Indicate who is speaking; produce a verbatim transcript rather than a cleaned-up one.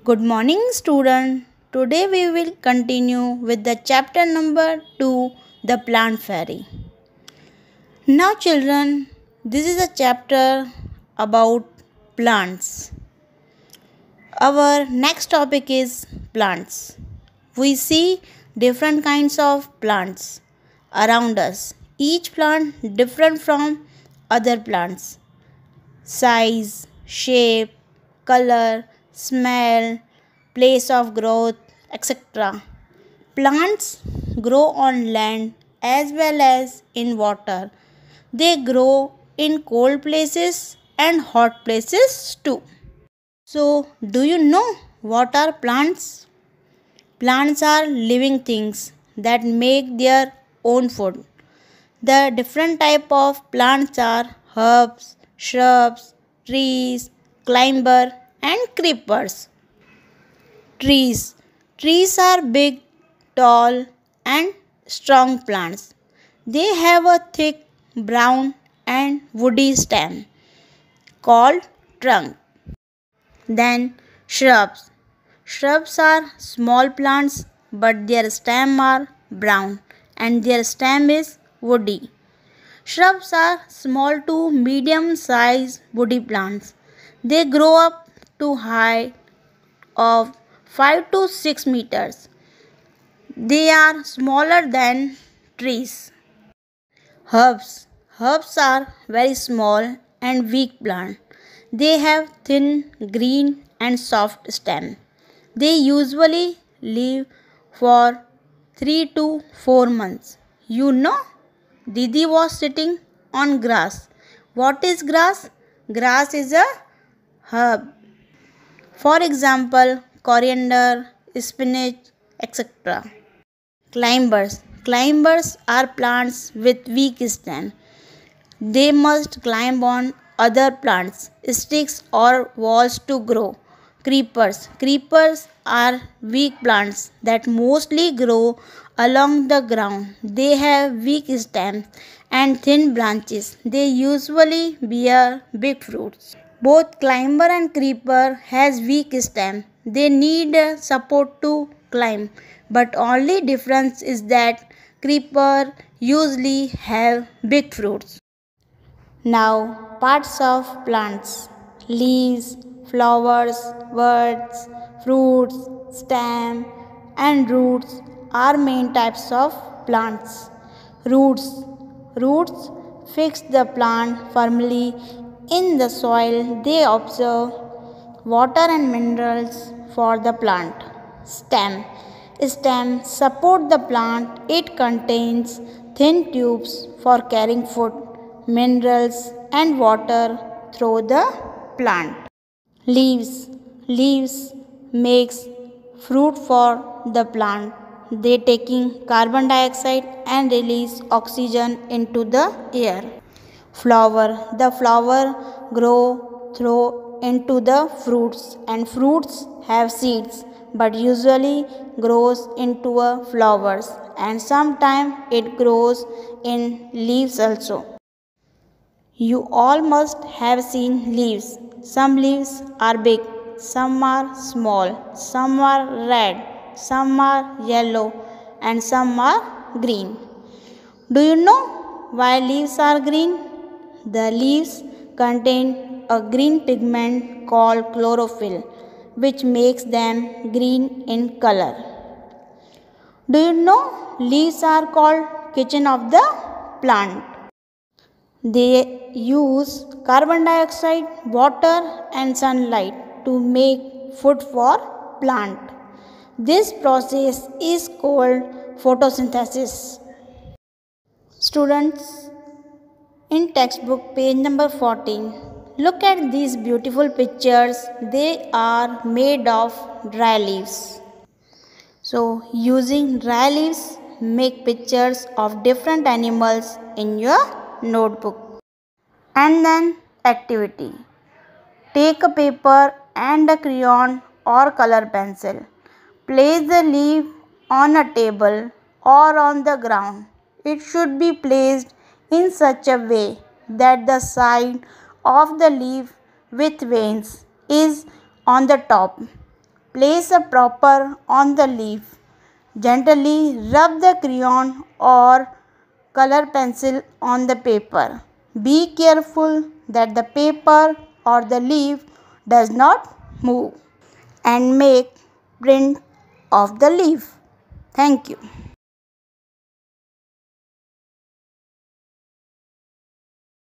Speaker 1: Good morning, student. Today we will continue with the chapter number two, the plant fairy. Now, children, this is a chapter about plants. Our next topic is plants. We see different kinds of plants around us. Each plant different from other plants. Size, shape, color, smell, place of growth, et cetera. Plants grow on land as well as in water. They grow in cold places and hot places too. So, do you know what are plants? Plants are living things that make their own food. The different type of plants are herbs, shrubs, trees, climber and creepers. Trees. Trees are big, tall and strong plants. They have a thick brown and woody stem called trunk. Then shrubs. Shrubs are small plants but their stem are brown and their stem is woody. Shrubs are small to medium sized woody plants. They grow up to height of five to six meters. They are smaller than trees. Herbs. Herbs are very small and weak plants. They have thin, green and soft stem. They usually live for three to four months. You know, Didi was sitting on grass. What is grass? Grass is a herb. For example, coriander, spinach, et cetera. Climbers. Climbers are plants with weak stem. They must climb on other plants, sticks or walls to grow. Creepers. Creepers are weak plants that mostly grow along the ground. They have weak stems and thin branches. They usually bear big fruits. Both climber and creeper has weak stem. They need uh, support to climb. But only difference is that creeper usually have big fruits. Now, parts of plants: leaves, flowers, buds, fruits, stem, and roots are main types of plants. Roots. Roots fix the plant firmly in the soil. They absorb water and minerals for the plant. Stem. Stem support the plant. It contains thin tubes for carrying food, minerals and water through the plant. Leaves. Leaves makes fruit for the plant. They taking carbon dioxide and release oxygen into the air. Flower. The flower grow through into the fruits and fruits have seeds but usually grows into a flowers and sometimes it grows in leaves also. You all must have seen leaves. Some leaves are big, some are small, some are red, some are yellow, and some are green. Do you know why leaves are green? The leaves contain a green pigment called chlorophyll, which makes them green in color. Do you know leaves are called kitchen of the plant? They use carbon dioxide, water and sunlight to make food for plant. This process is called photosynthesis. Students, in textbook page number fourteen, look at these beautiful pictures. They are made of dry leaves. So, using dry leaves, make pictures of different animals in your notebook. And then activity. Take a paper and a crayon or color pencil. Place the leaf on a table or on the ground. It should be placed in such a way that the side of the leaf with veins is on the top. Place a proper on the leaf. Gently rub the crayon or color pencil on the paper. Be careful that the paper or the leaf does not move and make print of the leaf. Thank you.